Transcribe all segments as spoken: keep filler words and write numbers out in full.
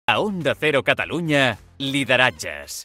A Onda Cero Catalunya, lideratges.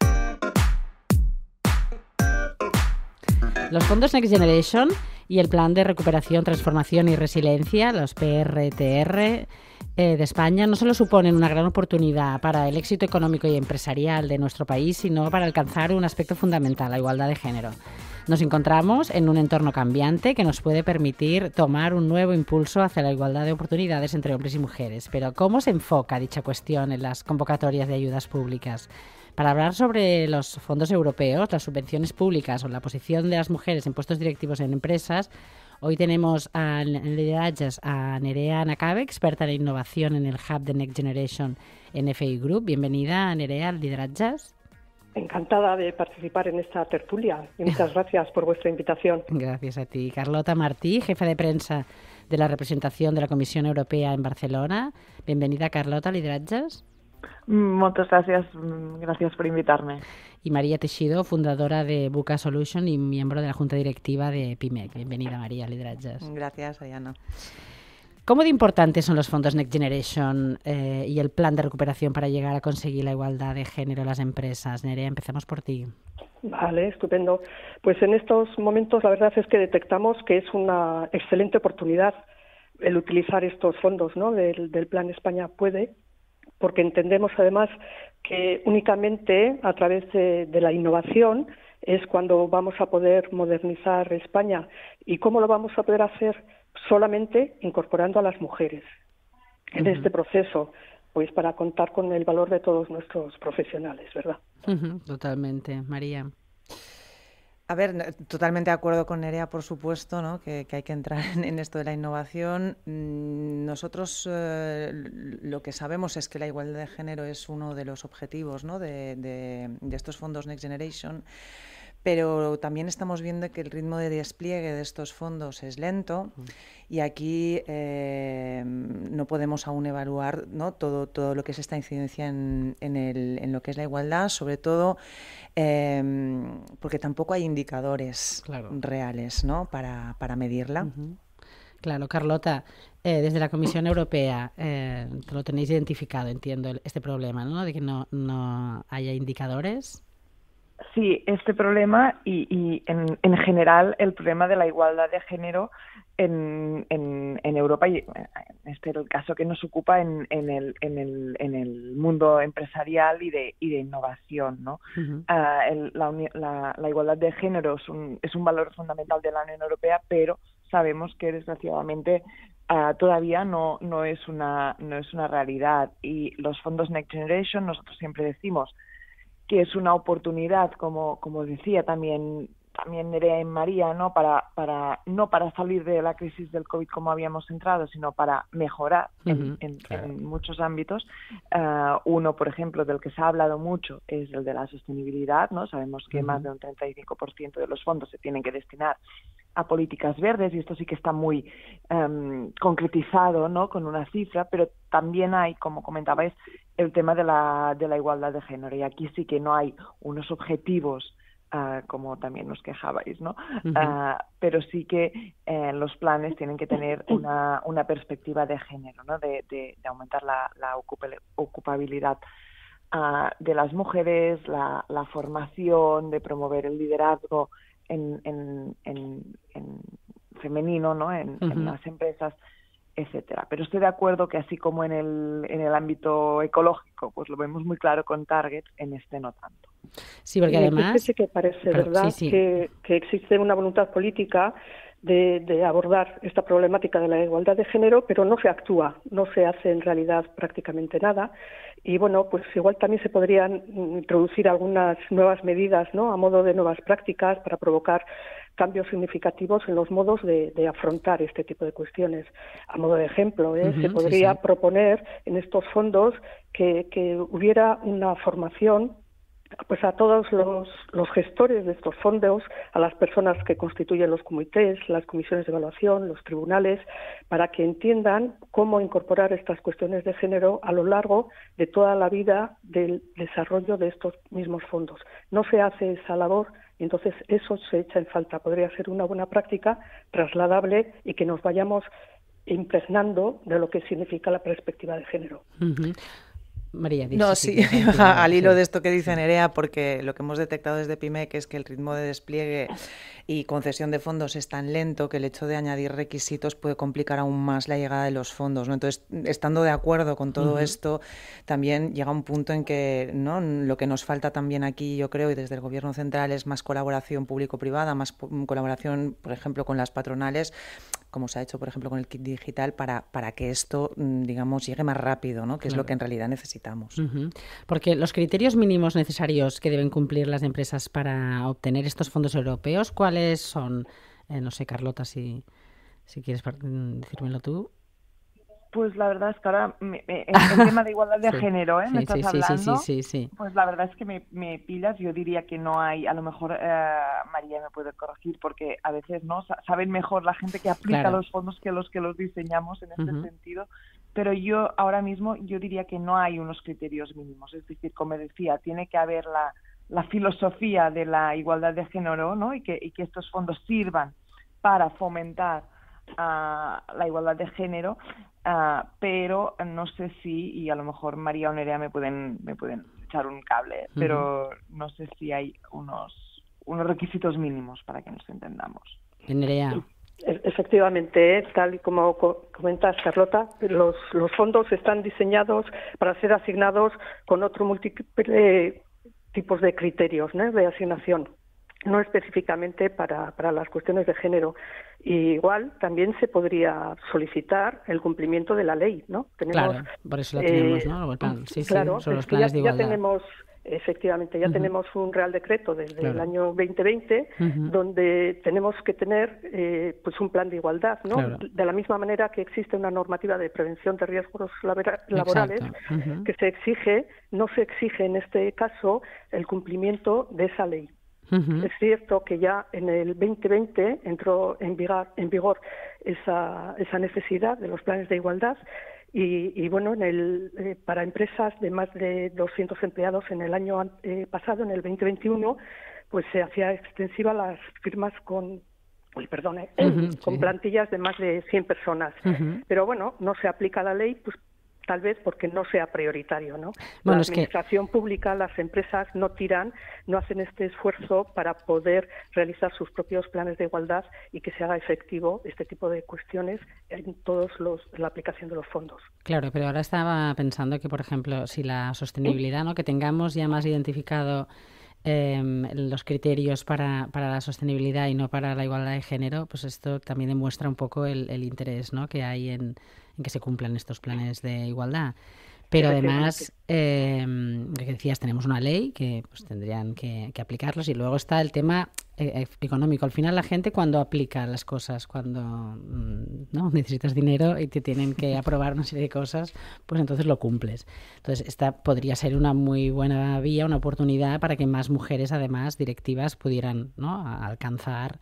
Los fondos Next Generation y el Plan de Recuperación, Transformación y Resiliencia, los P R T R, eh, de España, no solo suponen una gran oportunidad para el éxito económico y empresarial de nuestro país, sino para alcanzar un aspecto fundamental, la igualdad de género. Nos encontramos en un entorno cambiante que nos puede permitir tomar un nuevo impulso hacia la igualdad de oportunidades entre hombres y mujeres. Pero, ¿cómo se enfoca dicha cuestión en las convocatorias de ayudas públicas? Para hablar sobre los fondos europeos, las subvenciones públicas o la posición de las mujeres en puestos directivos en empresas, hoy tenemos a, en lideratges a Nerea Nakabe, experta en innovación en el Hub de Next Generation en F I Group. Bienvenida, Nerea, al Lideratges. Encantada de participar en esta tertulia y muchas gracias por vuestra invitación. Gracias a ti. Carlota Martí, jefa de prensa de la representación de la Comisión Europea en Barcelona. Bienvenida, Carlota, al Lideratges. Muchas gracias, gracias por invitarme. Y María Teixido, fundadora de Buca Solution y miembro de la Junta Directiva de PIMEC. Bienvenida, María, al Lideratges. Gracias, Ayana. ¿Cómo de importantes son los fondos Next Generation eh, y el plan de recuperación para llegar a conseguir la igualdad de género en las empresas? Nerea, empezamos por ti. Vale, estupendo. Pues en estos momentos la verdad es que detectamos que es una excelente oportunidad el utilizar estos fondos, ¿no?, del, del Plan España Puede, porque entendemos además que únicamente a través de, de la innovación es cuando vamos a poder modernizar España. ¿Y cómo lo vamos a poder hacer? Solamente incorporando a las mujeres en uh-huh. este proceso, pues para contar con el valor de todos nuestros profesionales, ¿verdad? Uh-huh. Totalmente. María. A ver, totalmente de acuerdo con Nerea, por supuesto, ¿no?, que, que hay que entrar en, en esto de la innovación. Nosotros eh, lo que sabemos es que la igualdad de género es uno de los objetivos, ¿no?, de, de, de estos fondos Next Generation, pero también estamos viendo que el ritmo de despliegue de estos fondos es lento y aquí eh, no podemos aún evaluar, ¿no?, todo, todo lo que es esta incidencia en, en, el, en lo que es la igualdad, sobre todo eh, porque tampoco hay indicadores claro. reales, ¿no?, para, para medirla. Uh-huh. Claro, Carlota, eh, desde la Comisión Europea eh, lo tenéis identificado, entiendo, este problema, ¿no?, de que no, no haya indicadores. Sí, este problema y, y en, en general el problema de la igualdad de género en, en, en Europa, y este es el caso que nos ocupa en, en, el, en, el, en el mundo empresarial y de, y de innovación, ¿no? Uh-huh. Uh, el, la, la, la igualdad de género es un, es un valor fundamental de la Unión Europea, pero sabemos que desgraciadamente uh, todavía no, no, es una, no es una realidad. Y los fondos Next Generation, nosotros siempre decimos que es una oportunidad, como como decía también también Nerea y María, no para para no para salir de la crisis del COVID como habíamos entrado, sino para mejorar en, uh-huh, en, claro. en muchos ámbitos. Uh, uno, por ejemplo, del que se ha hablado mucho es el de la sostenibilidad, ¿no? Sabemos que uh-huh. más de un treinta y cinco por ciento de los fondos se tienen que destinar a políticas verdes y esto sí que está muy um, concretizado, ¿no?, con una cifra, pero también hay, como comentabais, el tema de la de la igualdad de género y aquí sí que no hay unos objetivos uh, como también nos quejabais, ¿no? Uh-huh. Uh, pero sí que eh, los planes tienen que tener una una perspectiva de género, ¿no?, de, de, de aumentar la, la ocupabilidad uh, de las mujeres, la, la formación, de promover el liderazgo En, en, en, en femenino, ¿no?, en, uh-huh. en las empresas, etcétera. Pero estoy de acuerdo que así como en el en el ámbito ecológico, pues lo vemos muy claro con Target, en este no tanto. Sí, porque además sí que parece, Pero, ¿verdad?, sí, sí. Que, que existe una voluntad política de, de abordar esta problemática de la igualdad de género, pero no se actúa, no se hace en realidad prácticamente nada. Y bueno, pues igual también se podrían introducir algunas nuevas medidas, ¿no?, a modo de nuevas prácticas para provocar cambios significativos en los modos de, de afrontar este tipo de cuestiones. A modo de ejemplo, ¿eh? uh-huh, se podría sí, sí. proponer en estos fondos que, que hubiera una formación pues a todos los, los gestores de estos fondos, a las personas que constituyen los comités, las comisiones de evaluación, los tribunales, para que entiendan cómo incorporar estas cuestiones de género a lo largo de toda la vida del desarrollo de estos mismos fondos. No se hace esa labor y entonces eso se echa en falta. Podría ser una buena práctica trasladable y que nos vayamos impregnando de lo que significa la perspectiva de género. Uh-huh. María, dice, no, sí, sí, sí, al hilo sí. de esto que dice Nerea, porque lo que hemos detectado desde PIMEC es que el ritmo de despliegue y concesión de fondos es tan lento que el hecho de añadir requisitos puede complicar aún más la llegada de los fondos, ¿no? Entonces, estando de acuerdo con todo uh-huh. esto, también llega un punto en que, ¿no?, lo que nos falta también aquí, yo creo, y desde el Gobierno central, es más colaboración público-privada, más colaboración, por ejemplo, con las patronales, como se ha hecho, por ejemplo, con el kit digital, para, para que esto, digamos, llegue más rápido, ¿no? Que claro. es lo que en realidad necesitamos. Uh-huh. Porque los criterios mínimos necesarios que deben cumplir las empresas para obtener estos fondos europeos, ¿cuáles son? Eh, no sé, Carlota, si, si quieres decírmelo tú. Pues la verdad es que ahora me, me, el, el tema de igualdad de sí, género, ¿eh? Sí, me estás sí, hablando, sí, sí, sí, sí. Pues la verdad es que me, me pillas. Yo diría que no hay, a lo mejor eh, María me puede corregir, porque a veces no saben mejor la gente que aplica claro. los fondos que los que los diseñamos en este uh-huh. sentido. Pero yo ahora mismo yo diría que no hay unos criterios mínimos. Es decir, como decía, tiene que haber la, la filosofía de la igualdad de género, ¿no? Y que, y que estos fondos sirvan para fomentar uh, la igualdad de género. Uh, pero no sé si, y a lo mejor María o Nerea me pueden me pueden echar un cable, uh-huh. pero no sé si hay unos unos requisitos mínimos para que nos entendamos. Nerea. Efectivamente, tal y como comentas, Carlota, los, los fondos están diseñados para ser asignados con otro múltiple tipos de criterios, ¿no?, de asignación, no específicamente para, para las cuestiones de género. Y igual también se podría solicitar el cumplimiento de la ley, ¿no? Tenemos, claro, por eso la tenemos, eh, ¿no? Plan, sí, claro, sí, son los planes ya, de igualdad. Ya tenemos, efectivamente, ya uh-huh. tenemos un Real Decreto desde claro. el año veinte veinte, uh-huh. donde tenemos que tener eh, pues un plan de igualdad, ¿no? Claro. De la misma manera que existe una normativa de prevención de riesgos laborales uh-huh. que se exige, no se exige en este caso el cumplimiento de esa ley. Uh-huh. Es cierto que ya en el veinte veinte entró en vigor, en vigor esa, esa necesidad de los planes de igualdad y, y bueno, en el, eh, para empresas de más de doscientos empleados en el año eh, pasado, en el veinte veintiuno, pues se hacía extensiva las firmas con, uy, perdón, eh, uh-huh, con sí. plantillas de más de cien personas. Uh-huh. Pero bueno, no se aplica la ley, pues tal vez porque no sea prioritario, ¿no? Bueno, la es administración que... pública, las empresas no tiran, no hacen este esfuerzo para poder realizar sus propios planes de igualdad y que se haga efectivo este tipo de cuestiones en todos los en la aplicación de los fondos. Claro, pero ahora estaba pensando que, por ejemplo, si la sostenibilidad, ¿no?, que tengamos ya más identificado eh, los criterios para, para la sostenibilidad y no para la igualdad de género, pues esto también demuestra un poco el, el interés, ¿no?, que hay en en que se cumplan estos planes de igualdad. Pero además, eh, lo que decías, tenemos una ley que pues tendrían que, que aplicarlos, y luego está el tema eh, económico. Al final la gente, cuando aplica las cosas, cuando no necesitas dinero y te tienen que aprobar una serie de cosas, pues entonces lo cumples. Entonces esta podría ser una muy buena vía, una oportunidad para que más mujeres, además, directivas, pudieran, ¿no?, alcanzar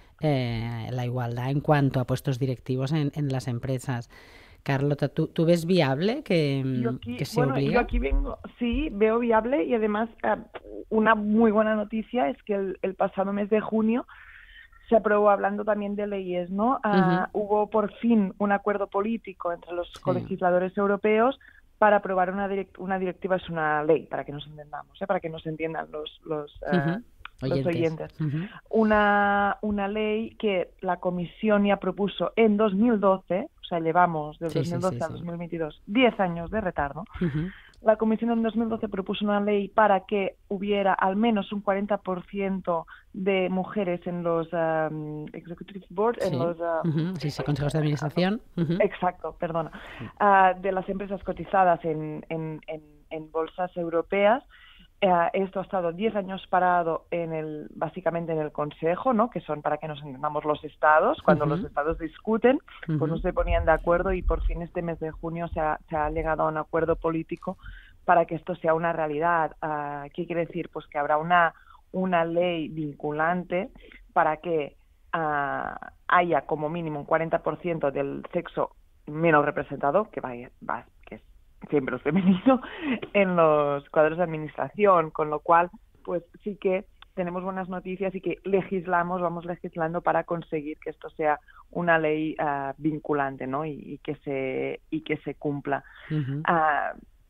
eh, la igualdad en cuanto a puestos directivos en, en las empresas. Carlota, ¿tú, ¿tú ves viable que, aquí, que se bueno, obligue? Yo aquí vengo, sí, veo viable, y además eh, una muy buena noticia es que el, el pasado mes de junio se aprobó, hablando también de leyes, ¿no? Uh, uh-huh. Hubo por fin un acuerdo político entre los sí. colegisladores europeos para aprobar una, direct, una directiva, es una ley, para que nos entendamos, ¿eh? Para que nos entiendan los... los uh-huh. Oyentes. Los oyentes. Uh-huh. Una, una ley que la Comisión ya propuso en dos mil doce, o sea, llevamos del sí, dos mil doce sí, sí, al dos mil veintidós, sí. diez años de retardo. Uh-huh. La Comisión en dos mil doce propuso una ley para que hubiera al menos un cuarenta por ciento de mujeres en los um, Executive Board, sí. en los... Uh, uh-huh. sí, sí, consejos de administración. Uh-huh. Exacto, perdona. Uh, de las empresas cotizadas en, en, en, en bolsas europeas. Eh, esto ha estado diez años parado en el, básicamente en el Consejo, ¿no?, que son, para que nos entendamos, los estados. Cuando uh-huh. los estados discuten, uh-huh. pues no se ponían de acuerdo, y por fin este mes de junio se ha, se ha llegado a un acuerdo político para que esto sea una realidad. Uh, ¿Qué quiere decir? Pues que habrá una, una ley vinculante para que uh, haya como mínimo un cuarenta por ciento del sexo menos representado, que vaya, va, que es siempre es femenino, en los cuadros de administración, con lo cual, pues sí que tenemos buenas noticias y que legislamos, vamos legislando para conseguir que esto sea una ley uh, vinculante, ¿no?, y, y que se y que se cumpla. Uh-huh. Uh,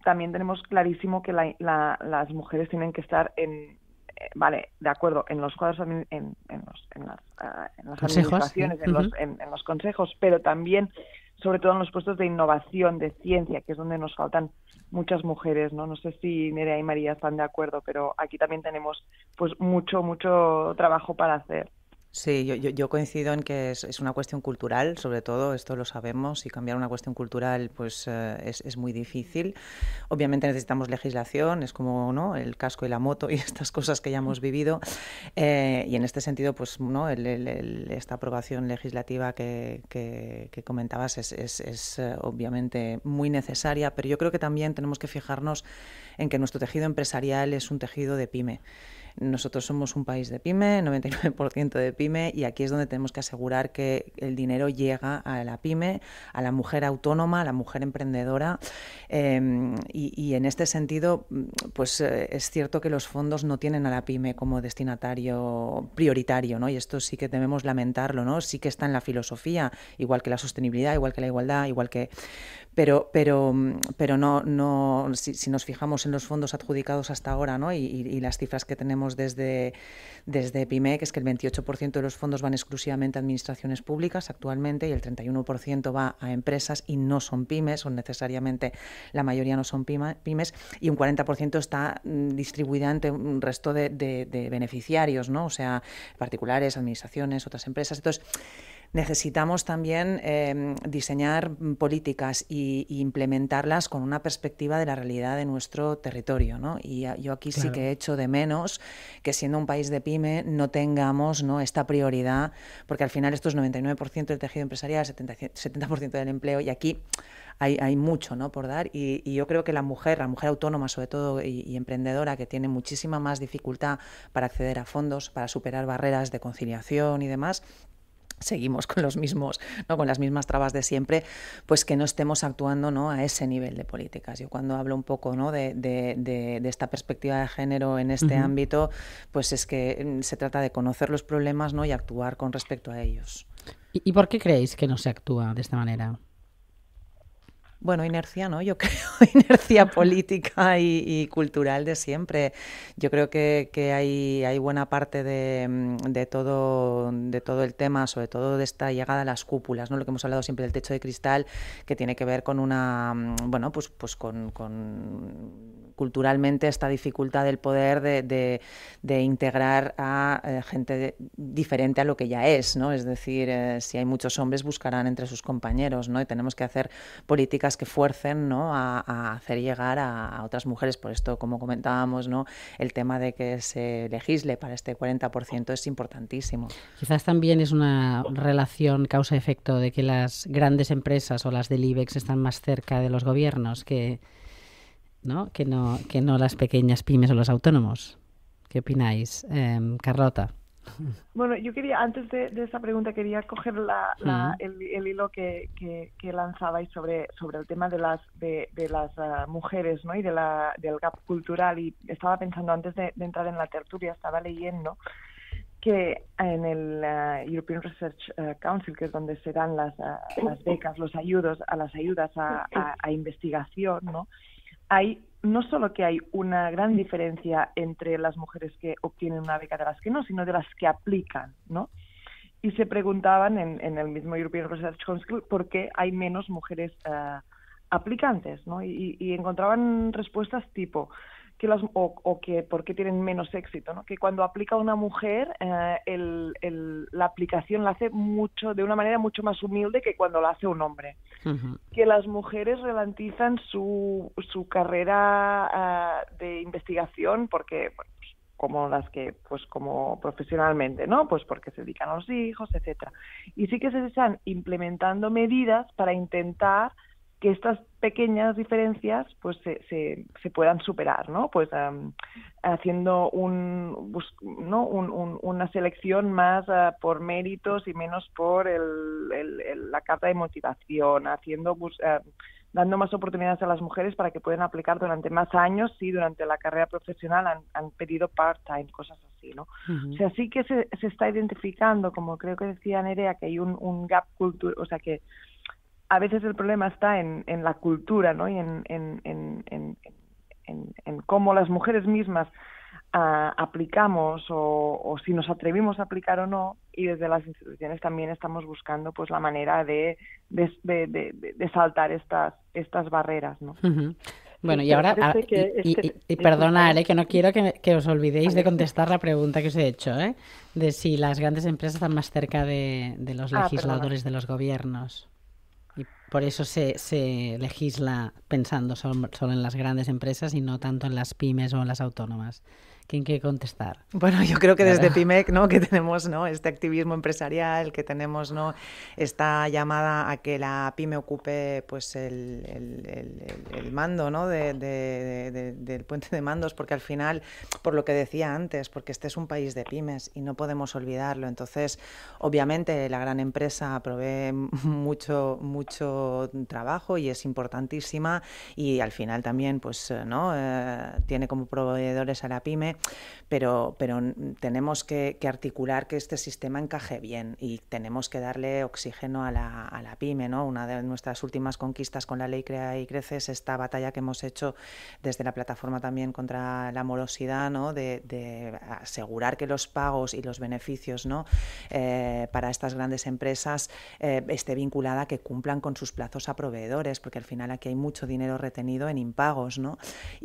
también tenemos clarísimo que la, la, las mujeres tienen que estar en, eh, vale, de acuerdo, en los cuadros, en, en, los, en las, uh, en las administraciones, sí. en, uh-huh. los, en, en los consejos, pero también, sobre todo en los puestos de innovación, de ciencia, que es donde nos faltan muchas mujeres, ¿no? No sé si Nerea y María están de acuerdo, pero aquí también tenemos pues mucho, mucho trabajo para hacer. Sí, yo, yo, yo coincido en que es, es una cuestión cultural, sobre todo, esto lo sabemos, y cambiar una cuestión cultural pues eh, es, es muy difícil. Obviamente necesitamos legislación, es como, ¿no?, el casco y la moto y estas cosas que ya hemos vivido, eh, y en este sentido, pues, ¿no?, el, el, el, esta aprobación legislativa que, que, que comentabas es, es, es eh, obviamente muy necesaria, pero yo creo que también tenemos que fijarnos en que nuestro tejido empresarial es un tejido de pyme. Nosotros somos un país de pyme, noventa y nueve por ciento de pyme, y aquí es donde tenemos que asegurar que el dinero llega a la pyme, a la mujer autónoma, a la mujer emprendedora, eh, y, y en este sentido, pues eh, es cierto que los fondos no tienen a la pyme como destinatario prioritario, ¿no? Y esto sí que debemos lamentarlo, ¿no? Sí que está en la filosofía, igual que la sostenibilidad, igual que la igualdad, igual que... Pero, pero, pero no, no si, si nos fijamos en los fondos adjudicados hasta ahora, ¿no?, y, y las cifras que tenemos desde, desde PYME, que es que el veintiocho por ciento de los fondos van exclusivamente a administraciones públicas actualmente, y el treinta y uno por ciento va a empresas y no son pymes, son necesariamente, la mayoría no son pymes, y un cuarenta por ciento está distribuida entre un resto de, de, de beneficiarios, ¿no?, o sea, particulares, administraciones, otras empresas. Entonces, necesitamos también eh, diseñar políticas y, y implementarlas con una perspectiva de la realidad de nuestro territorio, ¿no? Y yo aquí claro. sí que echo de menos que, siendo un país de pyme, no tengamos, ¿no?, esta prioridad, porque al final esto es noventa y nueve por ciento del tejido empresarial, setenta por ciento del empleo, y aquí hay, hay mucho, ¿no?, por dar, y, y yo creo que la mujer, la mujer autónoma sobre todo y, y emprendedora, que tiene muchísima más dificultad para acceder a fondos, para superar barreras de conciliación y demás, seguimos con los mismos, ¿no?, con las mismas trabas de siempre, pues que no estemos actuando, ¿no?, a ese nivel de políticas. Yo cuando hablo un poco, ¿no?, de, de, de, de esta perspectiva de género en este uh-huh. ámbito, pues es que se trata de conocer los problemas, ¿no?, y actuar con respecto a ellos. ¿Y, y por qué creéis que no se actúa de esta manera? Bueno, inercia, ¿no? Yo creo, inercia política y, y cultural de siempre. Yo creo que, que hay, hay buena parte de, de, todo, de todo el tema, sobre todo de esta llegada a las cúpulas, ¿no? Lo que hemos hablado siempre del techo de cristal, que tiene que ver con una, bueno, pues, pues con, con culturalmente esta dificultad del poder de, de, de integrar a eh, gente de, diferente a lo que ya es, ¿no? Es decir, eh, si hay muchos hombres, buscarán entre sus compañeros, ¿no? Y tenemos que hacer políticas que fuercen, ¿no?, a, a hacer llegar a, a otras mujeres. Por esto, como comentábamos, ¿no?, el tema de que se legisle para este cuarenta por ciento es importantísimo. Quizás también es una relación causa-efecto de que las grandes empresas o las del IBEX están más cerca de los gobiernos que, ¿no?, que no, que no las pequeñas pymes o los autónomos. ¿Qué opináis, eh, Carlota? Bueno, yo quería, antes de, de esa pregunta, quería coger la, la, el, el hilo que, que, que lanzabais sobre, sobre el tema de las de, de las uh, mujeres, ¿no?, y de la, del gap cultural, y estaba pensando antes de, de entrar en la tertulia, estaba leyendo que en el uh, European Research uh, Council, que es donde se dan las, uh, las becas, los ayudos, a las ayudas a, a, a investigación, ¿no?, hay no solo que hay una gran diferencia entre las mujeres que obtienen una beca de las que no, sino de las que aplican, ¿no? Y se preguntaban en, en el mismo European Research Council por qué hay menos mujeres uh, aplicantes, ¿no? Y, y encontraban respuestas tipo que las o, o que por qué tienen menos éxito, ¿no? Que cuando aplica una mujer, eh, el, el, la aplicación la hace mucho de una manera mucho más humilde que cuando la hace un hombre. Uh-huh. Que las mujeres ralentizan su, su carrera uh, de investigación porque, bueno, pues, como las que, pues como profesionalmente, ¿no? Pues porque se dedican a los hijos, etcétera. Y sí que se están implementando medidas para intentar que estas pequeñas diferencias pues se, se, se puedan superar, ¿no? Pues um, haciendo un, ¿no? un, un, una selección más uh, por méritos y menos por el, el, el, la carta de motivación, haciendo pues, uh, dando más oportunidades a las mujeres para que puedan aplicar durante más años si durante la carrera profesional han, han pedido part-time, cosas así, ¿no? Uh-huh. O sea, sí que se, se está identificando, como creo que decía Nerea, que hay un, un gap cultural, o sea, que a veces el problema está en, en la cultura, ¿no? Y en, en, en, en, en, en cómo las mujeres mismas uh, aplicamos o, o si nos atrevimos a aplicar o no, y desde las instituciones también estamos buscando pues la manera de, de, de, de, de saltar estas, estas barreras, ¿no? Uh-huh. Bueno, y ahora, a, y, y, y, y perdonad, ¿eh? que no quiero que, que os olvidéis de contestar la pregunta que os he hecho, ¿eh? de si las grandes empresas están más cerca de, de los legisladores, ah, de los gobiernos. Y por eso se, se legisla pensando solo, solo en las grandes empresas y no tanto en las pymes o en las autónomas. ¿Quién quiere contestar? Bueno, yo creo que desde PIMEC, ¿no?, que tenemos, ¿no?, este activismo empresarial, que tenemos, ¿no?, esta llamada a que la pyme ocupe pues el, el, el, el mando, ¿no?, de, de, de, del puente de mandos, porque al final, por lo que decía antes, porque este es un país de pymes y no podemos olvidarlo. Entonces, obviamente, la gran empresa provee mucho, mucho trabajo y es importantísima, y al final también, pues, ¿no?, eh, tiene como proveedores a la pyme. Pero, pero tenemos que, que articular que este sistema encaje bien y tenemos que darle oxígeno a la, a la pyme, ¿no? Una de nuestras últimas conquistas con la ley Crea y Crece es esta batalla que hemos hecho desde la plataforma también contra la morosidad, ¿no?, de, de asegurar que los pagos y los beneficios, ¿no?, eh, para estas grandes empresas eh, esté vinculada a que cumplan con sus plazos a proveedores, porque al final aquí hay mucho dinero retenido en impagos, ¿no?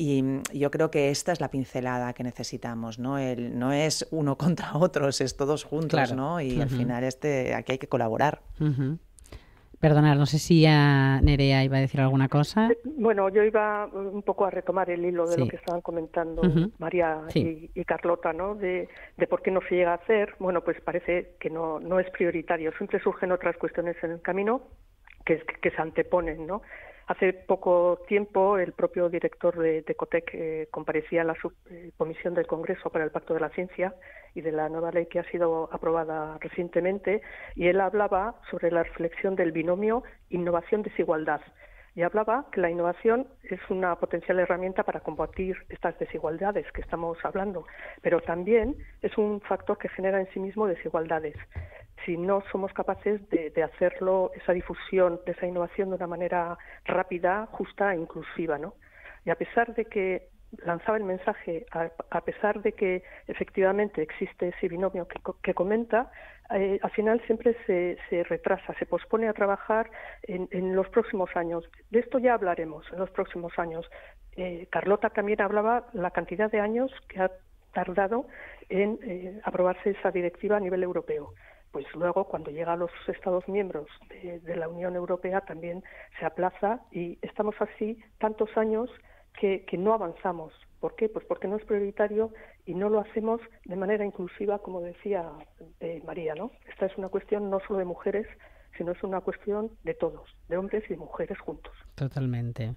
Y yo creo que esta es la pincelada que necesitamos. necesitamos, ¿no? El, no es uno contra otros, es todos juntos, claro, ¿no? Y uh-huh. al final este aquí hay que colaborar. Uh-huh. Perdonad, no sé si a Nerea iba a decir alguna cosa. Bueno, yo iba un poco a retomar el hilo de sí. lo que estaban comentando uh-huh. María sí. y, y Carlota, ¿no? De, de por qué no se llega a hacer. Bueno, pues parece que no, no es prioritario. Siempre surgen otras cuestiones en el camino que, que, que se anteponen, ¿no? Hace poco tiempo el propio director de, de COTEC eh, comparecía en la subcomisión del Congreso para el Pacto de la Ciencia y de la nueva ley que ha sido aprobada recientemente, y él hablaba sobre la reflexión del binomio innovación-desigualdad. Y hablaba que la innovación es una potencial herramienta para combatir estas desigualdades que estamos hablando, pero también es un factor que genera en sí mismo desigualdades. Si no somos capaces de, de hacerlo, esa difusión de esa innovación de una manera rápida, justa e inclusiva, ¿no? Y a pesar de que lanzaba el mensaje, a, a pesar de que efectivamente existe ese binomio que, que comenta, eh, al final siempre se, se retrasa, se pospone a trabajar en, en los próximos años. De esto ya hablaremos en los próximos años. Eh, Carlota también hablaba la cantidad de años que ha tardado en eh, aprobarse esa directiva a nivel europeo. Pues luego, cuando llega a los Estados miembros de, de la Unión Europea, también se aplaza y estamos así tantos años que, que no avanzamos. ¿Por qué? Pues porque no es prioritario y no lo hacemos de manera inclusiva, como decía eh, María, ¿no? Esta es una cuestión no solo de mujeres, sino es una cuestión de todos, de hombres y de mujeres juntos. Totalmente.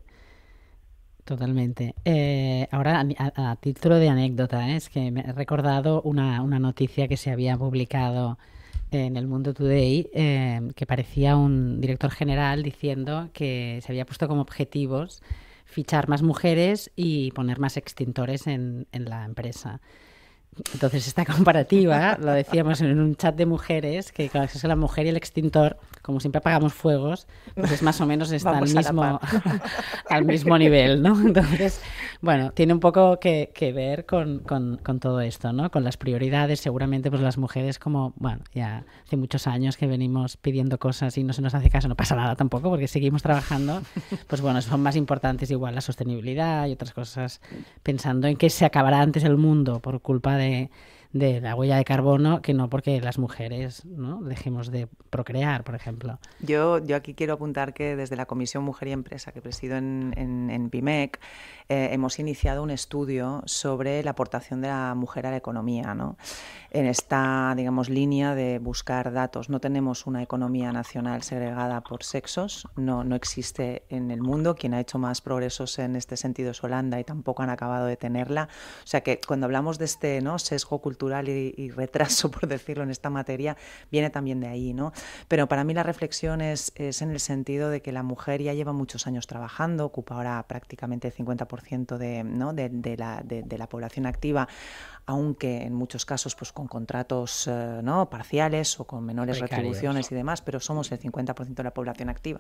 Totalmente. Eh, ahora, a, a, a título de anécdota, ¿eh? es que me he recordado una, una noticia que se había publicado en el Mundo Today, eh, que parecía un director general diciendo que se había puesto como objetivos fichar más mujeres y poner más extintores en, en la empresa. Entonces, esta comparativa, lo decíamos en un chat de mujeres, que claro, es que la mujer y el extintor, como siempre apagamos fuegos, pues es más o menos está al mismo, al mismo nivel, ¿no? Entonces, bueno, tiene un poco que, que ver con, con, con todo esto, ¿no? Con las prioridades. Seguramente pues las mujeres, como, bueno, ya hace muchos años que venimos pidiendo cosas y no se nos hace caso, no pasa nada tampoco, porque seguimos trabajando, pues bueno, son más importantes igual la sostenibilidad y otras cosas, pensando en que se acabará antes el mundo por culpa de De, de la huella de carbono, que no porque las mujeres, ¿no?, dejemos de procrear, por ejemplo. Yo, yo aquí quiero apuntar que desde la Comisión Mujer y Empresa que presido en, en, en PIMEC eh, hemos iniciado un estudio sobre la aportación de la mujer a la economía, ¿no? En esta, digamos, línea de buscar datos. No tenemos una economía nacional segregada por sexos, no, no existe en el mundo. Quien ha hecho más progresos en este sentido es Holanda y tampoco han acabado de tenerla. O sea que cuando hablamos de este, ¿no?, sesgo cultural Y, y retraso, por decirlo, en esta materia, viene también de ahí, ¿no? Pero para mí la reflexión es, es en el sentido de que la mujer ya lleva muchos años trabajando, ocupa ahora prácticamente el cincuenta por ciento de, ¿no?, de, de, la, de, de la población activa, aunque en muchos casos pues con con contratos eh, ¿no? parciales o con menores Precarios. retribuciones y demás, pero somos el cincuenta por ciento de la población activa.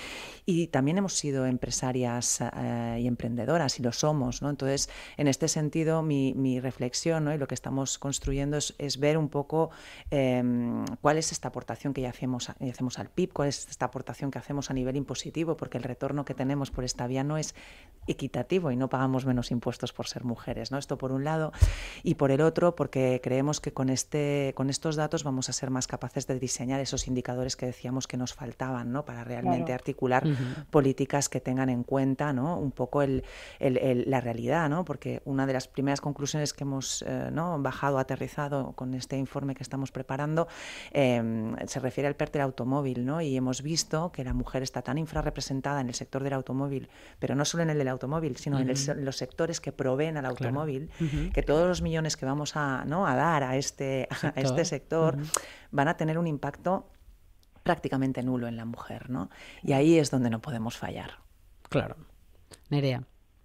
Y también hemos sido empresarias eh, y emprendedoras, y lo somos, ¿no? Entonces, en este sentido, mi, mi reflexión, ¿no? y lo que estamos construyendo es, es ver un poco eh, cuál es esta aportación que ya hacemos, ya hacemos al P I B, cuál es esta aportación que hacemos a nivel impositivo, porque el retorno que tenemos por esta vía no es equitativo y no pagamos menos impuestos por ser mujeres, ¿no? Esto por un lado, y por el otro, porque creemos que con, este, con estos datos vamos a ser más capaces de diseñar esos indicadores que decíamos que nos faltaban, ¿no? Para realmente claro. articular uh-huh. políticas que tengan en cuenta, ¿no? un poco el, el, el, la realidad, ¿no? Porque una de las primeras conclusiones que hemos eh, ¿no? bajado, aterrizado con este informe que estamos preparando, eh, se refiere al P E R T del automóvil, ¿no? Y hemos visto que la mujer está tan infrarrepresentada en el sector del automóvil, pero no solo en el del automóvil, sino uh-huh. en, el, en los sectores que proveen al automóvil, claro. uh-huh. que todos los millones que vamos a, ¿no? a dar a este sector, a este sector uh-huh. van a tener un impacto prácticamente nulo en la mujer, ¿no? Y ahí es donde no podemos fallar. Claro. Nerea.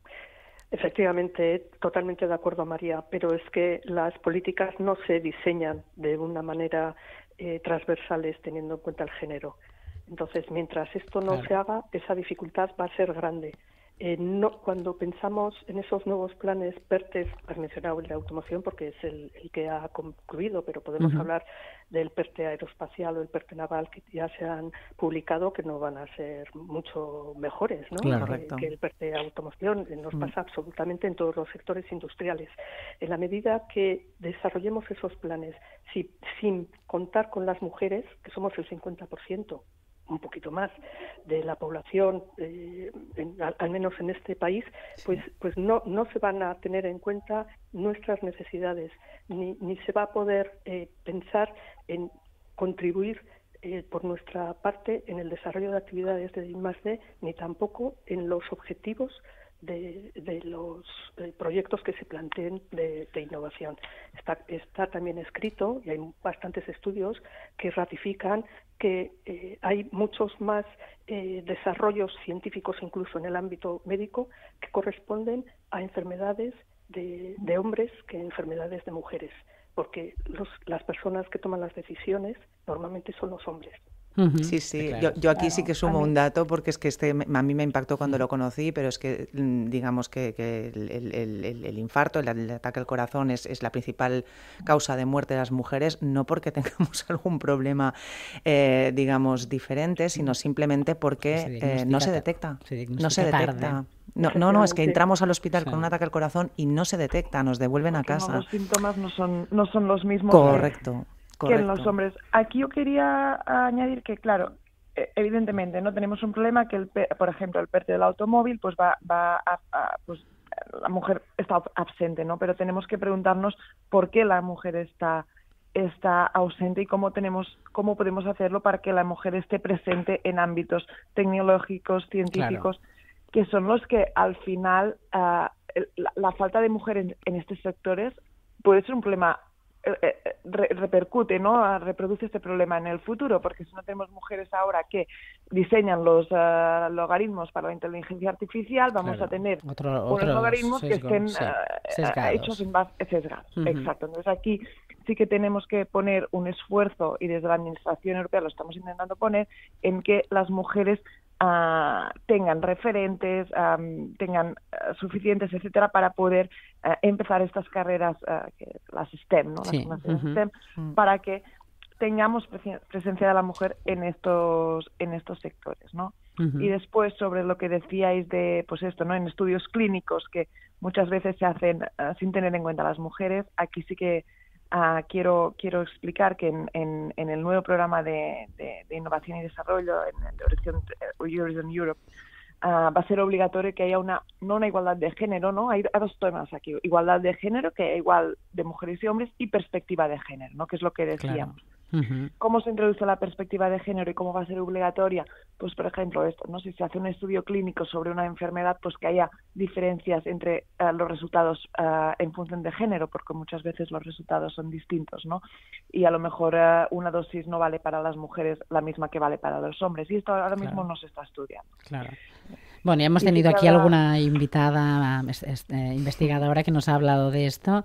Efectivamente, totalmente de acuerdo, María, pero es que las políticas no se diseñan de una manera eh, transversales teniendo en cuenta el género. Entonces, mientras esto no claro. se haga, esa dificultad va a ser grande. Eh, no, cuando pensamos en esos nuevos planes P E R T E S, has mencionado el de automoción porque es el, el que ha concluido, pero podemos uh-huh. hablar del P E R T E aeroespacial o el P E R T E naval que ya se han publicado, que no van a ser mucho mejores, ¿no? Claro, que, que el P E R T E automoción. Nos uh-huh. pasa absolutamente en todos los sectores industriales. En la medida que desarrollemos esos planes si, sin contar con las mujeres, que somos el cincuenta por ciento, un poquito más de la población, eh, en, al, al menos en este país, pues pues no no se van a tener en cuenta nuestras necesidades, ni, ni se va a poder eh, pensar en contribuir eh, por nuestra parte en el desarrollo de actividades de I más D, ni tampoco en los objetivos de, de los eh, proyectos que se planteen de, de innovación. Está, está también escrito, y hay bastantes estudios que ratifican que eh, hay muchos más eh, desarrollos científicos, incluso en el ámbito médico, que corresponden a enfermedades de, de hombres que enfermedades de mujeres, porque los, las personas que toman las decisiones normalmente son los hombres. Uh-huh. Sí, sí. Claro. Yo, yo aquí claro. sí que sumo un dato, porque es que este a mí me impactó cuando lo conocí, pero es que digamos que, que el, el, el, el infarto, el, el ataque al corazón es, es la principal causa de muerte de las mujeres, no porque tengamos algún problema, eh, digamos, diferente, sino simplemente porque se eh, no se detecta. Se no se detecta. Tarde. No, no, no, es que entramos al hospital sí. con un ataque al corazón y no se detecta, nos devuelven porque a casa. No, los síntomas no son, no son los mismos. Correcto. Que... Correcto. que en los hombres. Aquí yo quería añadir que, claro, evidentemente no tenemos un problema que, el, por ejemplo, el P E R T E del automóvil, pues va, va a, a, pues la mujer está absente, ¿no? Pero tenemos que preguntarnos por qué la mujer está está ausente y cómo tenemos cómo podemos hacerlo para que la mujer esté presente en ámbitos tecnológicos, científicos, claro. que son los que al final uh, la, la falta de mujeres en, en estos sectores puede ser un problema. Re- repercute, ¿no? Reproduce este problema en el futuro, porque si no tenemos mujeres ahora que diseñan los uh, logaritmos para la inteligencia artificial, vamos claro. a tener Otro, unos logaritmos sesgo, que estén sí, uh, hechos en base sesgados. Uh-huh. Exacto. Entonces aquí sí que tenemos que poner un esfuerzo, y desde la Administración Europea lo estamos intentando poner, en que las mujeres Uh, tengan referentes, um, tengan uh, suficientes, etcétera, para poder uh, empezar estas carreras, uh, que, las STEM, ¿no? Sí. Las Uh-huh. STEM, uh-huh. para que tengamos presen- presencia de la mujer en estos en estos sectores, ¿no? Uh-huh. Y después sobre lo que decíais de, pues esto, ¿no? En estudios clínicos que muchas veces se hacen uh, sin tener en cuenta a las mujeres, aquí sí que Uh, quiero quiero explicar que en, en, en el nuevo programa de, de, de innovación y desarrollo en el Horizon, Horizon Europe uh, va a ser obligatorio que haya una no una igualdad de género, ¿no? Hay, hay dos temas aquí: igualdad de género, que hay igual de mujeres y hombres, y perspectiva de género, ¿no? Que es lo que decíamos. Claro. Uh-huh. ¿Cómo se introduce la perspectiva de género y cómo va a ser obligatoria? Pues, por ejemplo, esto, ¿no? Si se hace un estudio clínico sobre una enfermedad, pues que haya diferencias entre uh, los resultados uh, en función de género, porque muchas veces los resultados son distintos, ¿no? Y a lo mejor uh, una dosis no vale para las mujeres la misma que vale para los hombres, y esto ahora mismo claro. no se está estudiando. Claro. Bueno, ya hemos tenido aquí alguna invitada este, investigadora que nos ha hablado de esto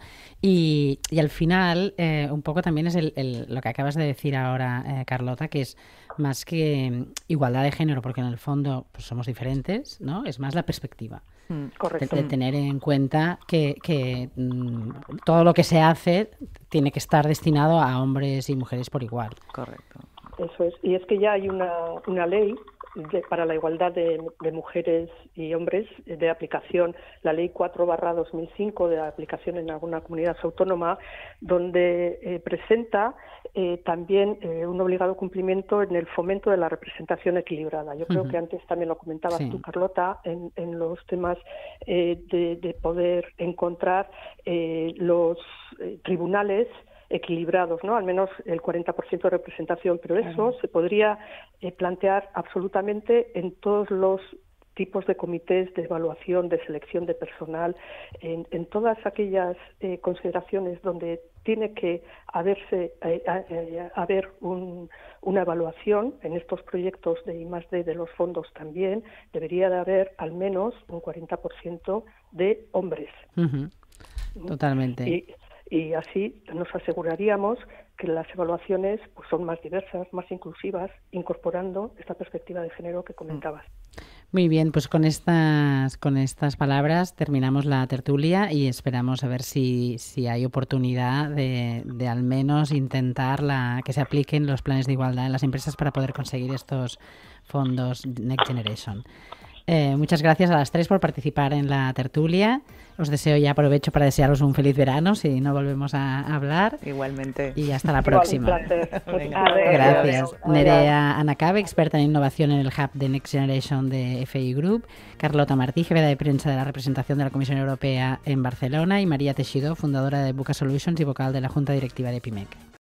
y, y al final eh, un poco también es el, el, lo que acabas de decir ahora, eh, Carlota, que es más que igualdad de género, porque en el fondo pues, somos diferentes, ¿no? Es más la perspectiva. Correcto. De, de tener en cuenta que, que mm, todo lo que se hace tiene que estar destinado a hombres y mujeres por igual. Correcto. Eso es. Y es que ya hay una, una ley de, para la igualdad de, de mujeres y hombres de aplicación, la ley cuatro barra dos mil cinco de aplicación en alguna comunidad autónoma, donde eh, presenta eh, también eh, un obligado cumplimiento en el fomento de la representación equilibrada. Yo creo uh-huh. que antes también lo comentabas sí. tú, Carlota, en, en los temas eh, de, de poder encontrar eh, los eh, tribunales equilibrados, ¿no? Al menos el cuarenta por ciento de representación, pero eso uh-huh. se podría eh, plantear absolutamente en todos los tipos de comités de evaluación, de selección de personal, en, en todas aquellas eh, consideraciones donde tiene que haberse eh, eh, haber un, una evaluación en estos proyectos de I más D de los fondos también, debería de haber al menos un cuarenta por ciento de hombres. Uh-huh. Totalmente. Y, y así nos aseguraríamos que las evaluaciones pues, son más diversas, más inclusivas, incorporando esta perspectiva de género que comentabas. Muy bien, pues con estas con estas palabras terminamos la tertulia y esperamos a ver si, si hay oportunidad de, de al menos intentar la, que se apliquen los planes de igualdad en las empresas para poder conseguir estos fondos Next Generation. Eh, muchas gracias a las tres por participar en la tertulia. Os deseo ya aprovecho para desearos un feliz verano si no volvemos a hablar. Igualmente. Y hasta la próxima. Venga, gracias. Nerea Anacabe, experta en innovación en el Hub de Next Generation de F I Group. Carlota Martí, jefa de prensa de la representación de la Comisión Europea en Barcelona. Y María Teixidó, fundadora de Buca Solutions y vocal de la Junta Directiva de PIMEC.